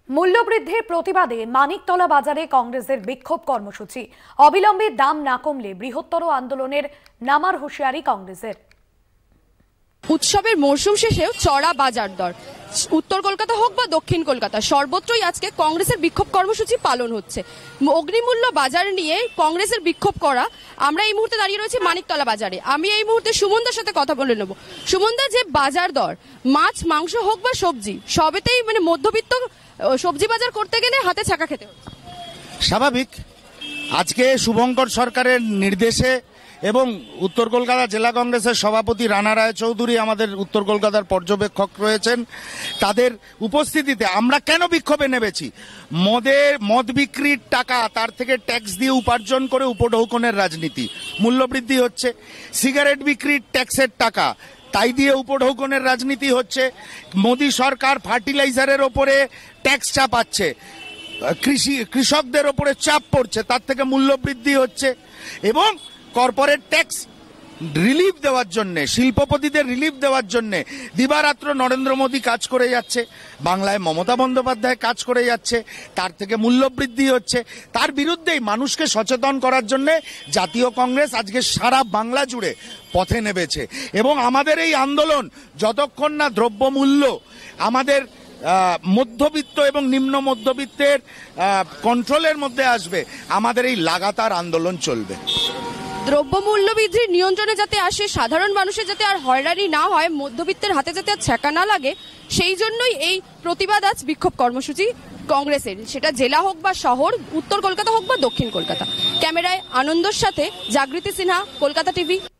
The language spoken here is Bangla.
মূল্যবৃদ্ধির প্রতিবাদে মানিকতলা বাজারে কংগ্রেসের বিক্ষোভ কর্মসূচি। অবিলম্বে দাম না কমলে বৃহত্তর আন্দোলনের নামার হুঁশিয়ারি কংগ্রেসের। উৎসবের মরশুম শেষেও চড়া বাজার দর, উত্তর কলকাতা হোক বা দক্ষিণ কলকাতা, সর্বত্রই আজকে কংগ্রেসের বিক্ষোভ কর্মসূচি পালন হচ্ছে। অগ্নিমূল্য বাজার নিয়ে কংগ্রেসের বিক্ষোভ করা। আমরা এই মুহূর্তে দাঁড়িয়ে রয়েছি মানিকতলা বাজারে। আমি এই মুহূর্তে সুমনদার সাথে কথা বলে নেব। সুমনদা, যে বাজার দর, মাছ মাংস হোক বা সবজি, সবেতেই মধ্যবিত্ত সবজি বাজার করতে গেলে হাতে ছাকা খেতে হচ্ছে। স্বাভাবিক। আজকে শুভঙ্কর সরকারের নির্দেশে এবং উত্তর কলকাতা জেলা কংগ্রেসের সভাপতি রানা রায় চৌধুরী আমাদের উত্তর কলকাতার পর্যবেক্ষক রয়েছেন, তাদের উপস্থিতিতে আমরা কেন বিক্ষোভে নেমেছি? মদ বিক্রির টাকা তার থেকে ট্যাক্স দিয়ে উপার্জন করে উপঢৌকনের রাজনীতি, মূল্যবৃদ্ধি হচ্ছে। সিগারেট বিক্রির ট্যাক্সের টাকা, তাই দিয়ে উপঢৌকনের রাজনীতি হচ্ছে। মোদী সরকার ফার্টিলাইজারের ওপরে ট্যাক্স চাপাচ্ছে, কৃষকদের ওপরে চাপ পড়ছে, তার থেকে মূল্যবৃদ্ধি হচ্ছে। এবং কর্পোরেট ট্যাক্স রিলিফ দেওয়ার জন্যে, শিল্পপতিদের রিলিফ দেওয়ার জন্যে দিবারাত্র নরেন্দ্র মোদী কাজ করে যাচ্ছে, বাংলায় মমতা বন্দ্যোপাধ্যায় কাজ করে যাচ্ছে, তার থেকে মূল্যবৃদ্ধি হচ্ছে। তার বিরুদ্ধেই মানুষকে সচেতন করার জন্যে জাতীয় কংগ্রেস আজকে সারা বাংলা জুড়ে পথে নেমেছে। এবং আমাদের এই আন্দোলন যতক্ষণ না দ্রব্যমূল্য আমাদের মধ্যবিত্ত এবং নিম্ন মধ্যবিত্তের কন্ট্রোলের মধ্যে আসবে, আমাদের এই লাগাতার আন্দোলন চলবে। দ্রব্যমূল্য বৃদ্ধির নিয়ন্ত্রণে যাতে আসে, সাধারণ মানুষের যাতে আর হয়রানি না হয়, মধ্যবিত্তের হাতে যাতে আর ছ্যাঁকা না লাগে, সেই জন্যই এই প্রতিবাদ আজ বিক্ষোভ কর্মসূচি কংগ্রেসের। সেটা জেলা হোক বা শহর, উত্তর কলকাতা হোক বা দক্ষিণ কলকাতা। ক্যামেরায় আনন্দর সাথে জাগৃতি সিনহা, কলকাতা টিভি।